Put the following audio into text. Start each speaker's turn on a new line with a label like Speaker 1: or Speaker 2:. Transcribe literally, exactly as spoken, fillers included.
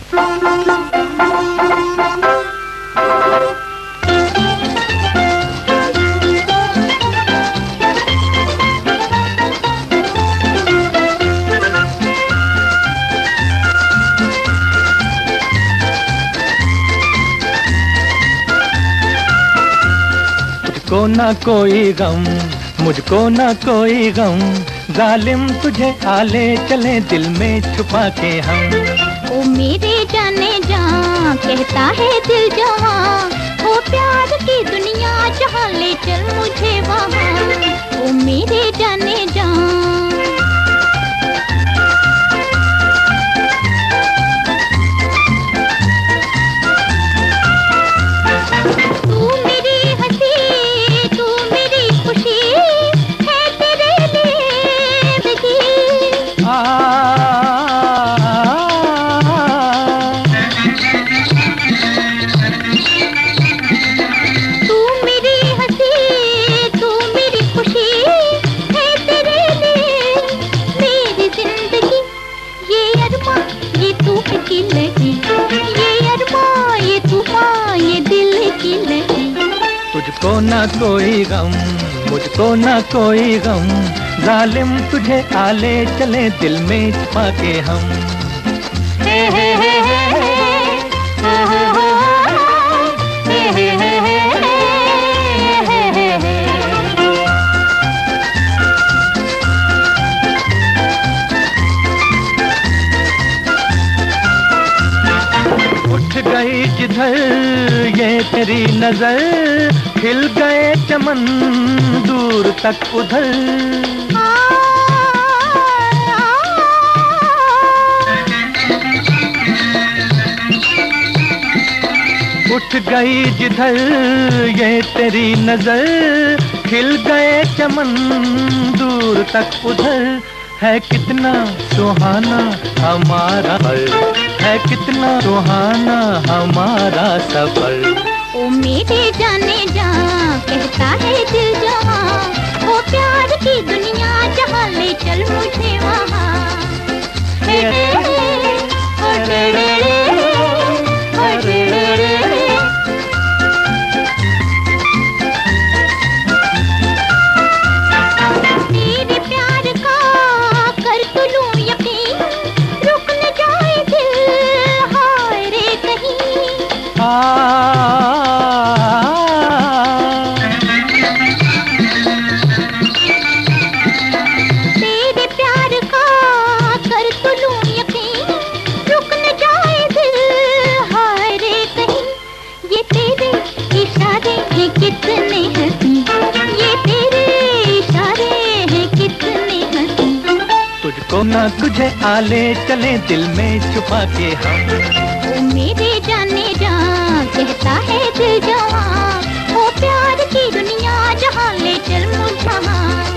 Speaker 1: मुझको ना कोई गम, मुझको ना कोई गम, जालिम तुझे आले चले दिल में छुपा के हम।
Speaker 2: ओ मेरे जाने जा कहता है दिल जवां, ओ प्यार की दुनिया जहाँ ले चल मुझे वहाँ। ओ मेरे जाने जा
Speaker 1: मुझको ना कोई गम, मुझको ना कोई गम, जालिम तुझे आले चले दिल में छुपा के हम। हे हे हे हे उठ गई जिधर ये तेरी नजर, खिल गए चमन दूर तक उधर। उठ गई जिधर ये तेरी नजर, खिल गए चमन दूर तक उधर। है कितना सुहाना हमारा पल, है कितना सुहाना हमारा सफर।
Speaker 2: ओ मेरे जाने जा कहता है दिल जवां, ओ प्यार की दुनिया जहाँ ले चल मुझे वहाँ। हे हे हे हे कितने हंसी, ये तेरे इशारे हैं कितने हंसी।
Speaker 1: तुझको ना तुझे आले चले दिल में छुपा के हम।
Speaker 2: ओ मेरे जाने जा कहता है दिल जवां, ओ प्यार की दुनिया जहाँ ले चल मुझे वहाँ।